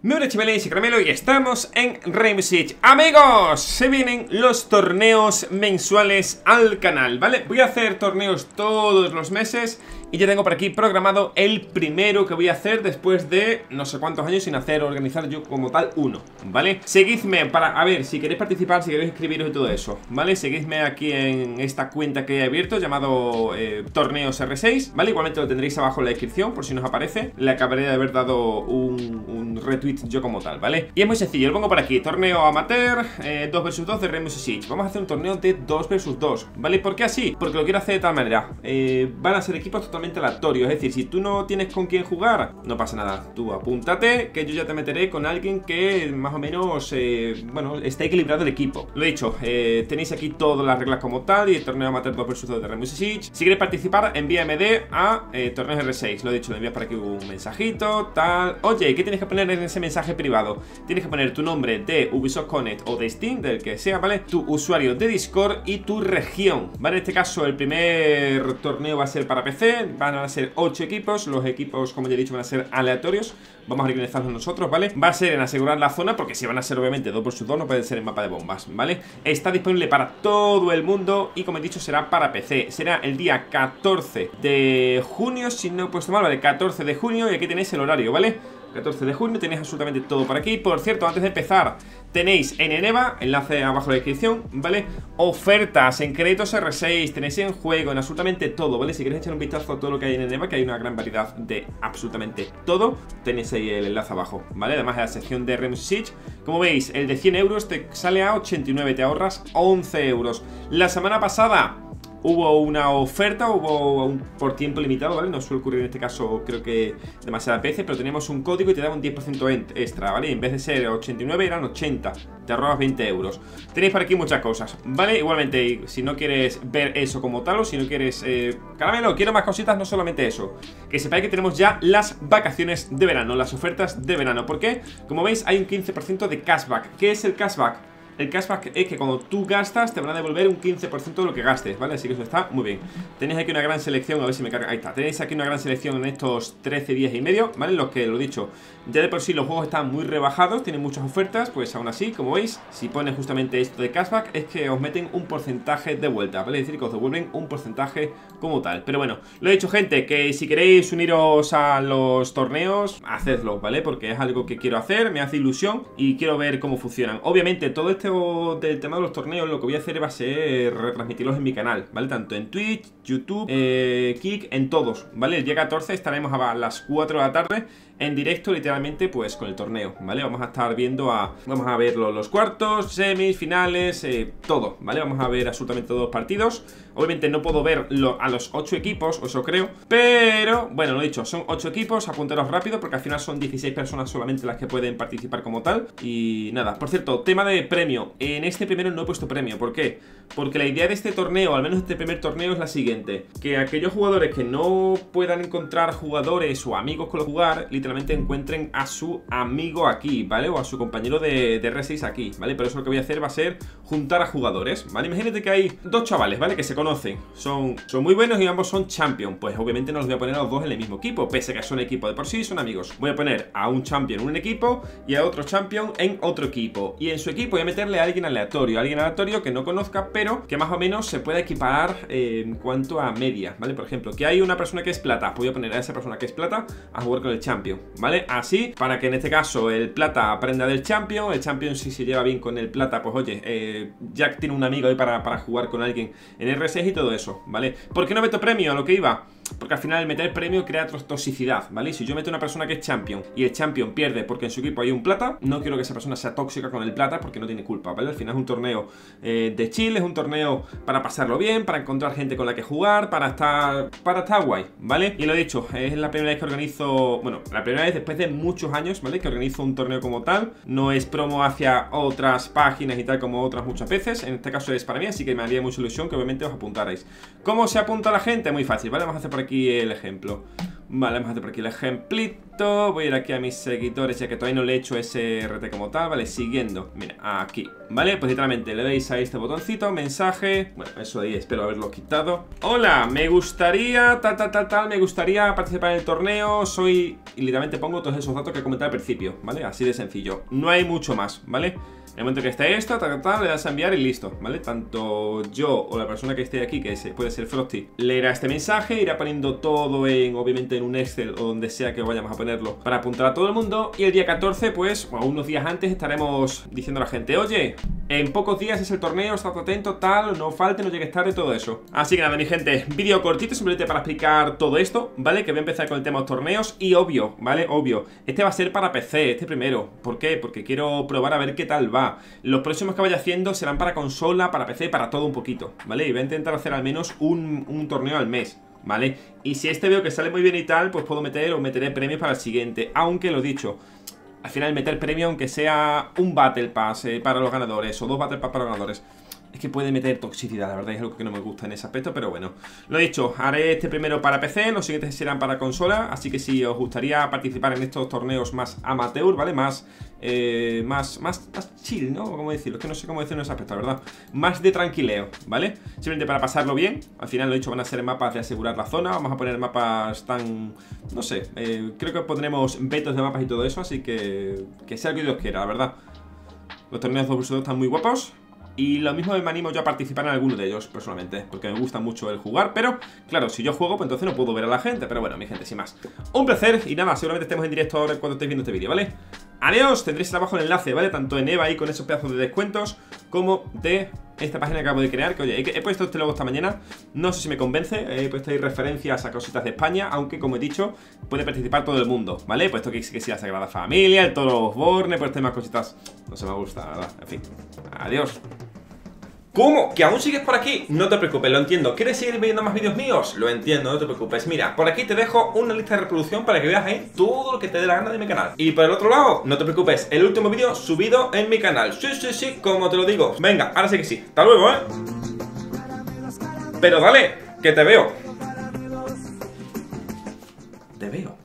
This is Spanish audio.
Muy buenas chimeléis y caramelo y estamos en Rainbow Six. Amigos, se vienen los torneos mensuales al canal, ¿vale? Voy a hacer torneos todos los meses y ya tengo por aquí programado el primero que voy a hacer después de no sé cuántos años sin organizar yo como tal uno, ¿vale? Seguidme para, a ver, si queréis participar, si queréis escribiros y todo eso, ¿vale? Seguidme aquí en esta cuenta que he abierto llamado Torneos R6, ¿vale? Igualmente lo tendréis abajo en la descripción por si nos aparece. Le acabaré de haber dado un retweet yo como tal, ¿vale? Y es muy sencillo, lo pongo por aquí, torneo amateur 2 vs 2 de Rainbow Six. Vamos a hacer un torneo de 2 vs 2, ¿vale? ¿Por qué así? Porque lo quiero hacer de tal manera, van a ser equipos totalmente aleatorios, es decir, si tú no tienes con quién jugar, no pasa nada, tú apúntate que yo ya te meteré con alguien que más o menos, bueno, esté equilibrado el equipo. Lo he dicho, tenéis aquí todas las reglas como tal y el torneo amateur 2 vs 2 de Rainbow Six. Si quieres participar, envíame a Torneos R6, lo he dicho, le envías por aquí un mensajito, tal. Oye, ¿qué tienes que poner en ese mensaje privado? Tienes que poner tu nombre de Ubisoft Connect o de Steam, del que sea, ¿vale? Tu usuario de Discord y tu región, ¿vale? En este caso el primer torneo va a ser para PC, van a ser 8 equipos, los equipos, como ya he dicho, van a ser aleatorios. Vamos a organizarnos nosotros, ¿vale? Va a ser en asegurar la zona, porque si van a ser obviamente 2 vs 2 no puede ser en mapa de bombas, ¿vale? Está disponible para todo el mundo y como he dicho será para PC. Será el día 14 de junio, si no he puesto mal, ¿vale? 14 de junio y aquí tenéis el horario, ¿vale? 14 de junio, tenéis absolutamente todo por aquí. Por cierto, antes de empezar, tenéis en Eneva, enlace abajo en la descripción, ¿vale? Ofertas en créditos R6, tenéis en juego, en absolutamente todo, ¿vale? Si queréis echar un vistazo a todo lo que hay en Eneva, que hay una gran variedad de absolutamente todo, tenéis ahí el enlace abajo, ¿vale? Además de la sección de Rainbow Six, como veis, el de 100 euros te sale a 89, te ahorras 11 euros. La semana pasada hubo una oferta, hubo por tiempo limitado, ¿vale? No suele ocurrir en este caso, creo que demasiadas veces, pero teníamos un código y te daba un 10% extra, ¿vale? En vez de ser 89 eran 80, te ahorrabas 20 euros. Tenéis por aquí muchas cosas, ¿vale? Igualmente, si no quieres ver eso como tal o si no quieres... caramelo, quiero más cositas, no solamente eso. Que sepáis que tenemos ya las vacaciones de verano, las ofertas de verano. ¿Por qué? Como veis, hay un 15% de cashback. ¿Qué es el cashback? El cashback es que cuando tú gastas te van a devolver un 15% de lo que gastes, ¿vale? Así que eso está muy bien. Tenéis aquí una gran selección, a ver si me carga, ahí está. Tenéis aquí una gran selección en estos 13 días y medio, ¿vale? Los que, lo dicho, ya de por sí los juegos están muy rebajados, tienen muchas ofertas, pues aún así, como veis, si pones justamente esto de cashback es que os meten un porcentaje de vuelta, ¿vale? Es decir, que os devuelven un porcentaje como tal. Pero bueno, lo he dicho, gente, que si queréis uniros a los torneos, hacedlo, ¿vale? Porque es algo que quiero hacer, me hace ilusión y quiero ver cómo funcionan. Obviamente, todo este del tema de los torneos, lo que voy a hacer va a ser retransmitirlos en mi canal, ¿vale? Tanto en Twitch, YouTube, Kick, en todos, ¿vale? El día 14 estaremos a las 4 de la tarde en directo, literalmente, pues con el torneo, ¿vale? Vamos a estar viendo vamos a ver los cuartos, semis, finales, todo, ¿vale? Vamos a ver absolutamente todos los partidos. Obviamente no puedo ver a los 8 equipos, o eso creo, pero, bueno, lo he dicho, son 8 equipos, apuntaros rápido porque al final son 16 personas solamente las que pueden participar como tal. Y nada, por cierto, tema de premio. En este primero no he puesto premio, ¿por qué? Porque la idea de este torneo, al menos este primer torneo, es la siguiente: que aquellos jugadores que no puedan encontrar jugadores o amigos con los que jugar, literalmente encuentren a su amigo aquí, ¿vale? O a su compañero de R6 aquí, ¿vale? Pero eso lo que voy a hacer va a ser juntar a jugadores, ¿vale? Imagínate que hay dos chavales, ¿vale? Que se conocen, son muy buenos y ambos son champion. Pues obviamente no los voy a poner a los dos en el mismo equipo, pese a que son equipo de por sí, son amigos. Voy a poner a un champion en un equipo y a otro champion en otro equipo. Y en su equipo voy a meterle a alguien aleatorio que no conozca, pero que más o menos se pueda equiparar en cuanto a media, ¿vale? Por ejemplo, que hay una persona que es plata, voy a poner a esa persona que es plata a jugar con el champion, ¿vale? Así, para que en este caso el plata aprenda del champion, el champion si se lleva bien con el plata, pues oye, Jack tiene un amigo ahí para jugar con alguien en R6 y todo eso, ¿vale? ¿Por qué no meto premio? A lo que iba. Porque al final el meter premio crea toxicidad, ¿vale? Si yo meto una persona que es champion y el champion pierde porque en su equipo hay un plata, no quiero que esa persona sea tóxica con el plata porque no tiene culpa, ¿vale? Al final es un torneo de chill, es un torneo para pasarlo bien, para encontrar gente con la que jugar, para estar guay, ¿vale? Y lo he dicho, es la primera vez que organizo, bueno, la primera vez después de muchos años, ¿vale? Que organizo un torneo como tal. No es promo hacia otras páginas y tal como otras muchas veces, en este caso es para mí, así que me haría mucha ilusión que obviamente os apuntarais. ¿Cómo se apunta la gente? Muy fácil, ¿vale? Vamos a hacer por aquí el ejemplo. Vale, vamos a hacer por aquí el ejemplito. rapidito. Voy a ir aquí a mis seguidores, ya que todavía no le he hecho ese RT como tal, ¿vale? Siguiendo, mira, aquí, ¿vale? Pues literalmente le veis a este botoncito, mensaje. Bueno, eso ahí espero haberlo quitado. Hola, me gustaría, me gustaría participar en el torneo. Soy, y literalmente pongo todos esos datos que comenté al principio, ¿vale? Así de sencillo, no hay mucho más, ¿vale? En el momento que esté esto, le das a enviar y listo, ¿vale? Tanto yo o la persona que esté aquí, que puede ser Frosty, leerá este mensaje, irá poniendo todo en, obviamente en un Excel o donde sea que vayamos a ponerlo para apuntar a todo el mundo. Y el día 14, pues, o unos días antes, estaremos diciendo a la gente: oye, en pocos días es el torneo, estad atento, tal, no falte, no llegues tarde, todo eso. Así que nada, mi gente, vídeo cortito simplemente para explicar todo esto, ¿vale? Que voy a empezar con el tema de los torneos y obvio, ¿vale? Obvio, este va a ser para PC, este primero. ¿Por qué? Porque quiero probar a ver qué tal va. Los próximos que vaya haciendo serán para consola, para PC, para todo un poquito, ¿vale? Y voy a intentar hacer al menos un torneo al mes, ¿vale? Y si este veo que sale muy bien y tal, pues puedo meter o meteré premios para el siguiente. Aunque lo dicho, al final meter premio aunque sea un Battle Pass para los ganadores o 2 Battle Pass para los ganadores, es que puede meter toxicidad, la verdad es algo que no me gusta en ese aspecto, pero bueno. Lo dicho, haré este primero para PC, los siguientes serán para consola, así que si os gustaría participar en estos torneos más amateur, ¿vale? Más chill, ¿no? ¿Cómo decirlo? Es que no sé cómo decirlo en ese aspecto, la verdad. Más de tranquileo, ¿vale? Simplemente para pasarlo bien. Al final, lo dicho, van a ser mapas de asegurar la zona. Vamos a poner mapas tan... no sé, creo que pondremos vetos de mapas y todo eso, así que sea lo que Dios quiera, la verdad. Los torneos 2vs2 están muy guapos. Y lo mismo me animo yo a participar en alguno de ellos, personalmente, porque me gusta mucho el jugar. Pero, claro, si yo juego, pues entonces no puedo ver a la gente. Pero bueno, mi gente, sin más, un placer. Y nada, seguramente estemos en directo ahora cuando estéis viendo este vídeo, ¿vale? Adiós, tendréis abajo el enlace, ¿vale? Tanto en EVA ahí con esos pedazos de descuentos, como de esta página que acabo de crear. Que oye, he puesto este logo esta mañana. No sé si me convence, he puesto ahí referencias a cositas de España. Aunque, como he dicho, puede participar todo el mundo, ¿vale? He puesto que si la Sagrada Familia, el Toro Osborne, pues temas cositas. No se me gusta, la verdad, en fin. Adiós. ¿Cómo? ¿Que aún sigues por aquí? No te preocupes, lo entiendo. ¿Quieres seguir viendo más vídeos míos? Lo entiendo, no te preocupes. Mira, por aquí te dejo una lista de reproducción para que veas ahí todo lo que te dé la gana de mi canal. Y por el otro lado, no te preocupes, el último vídeo subido en mi canal. Sí, como te lo digo. Venga, ahora sí que sí. Hasta luego, ¿eh? Pero dale, que te veo. Te veo.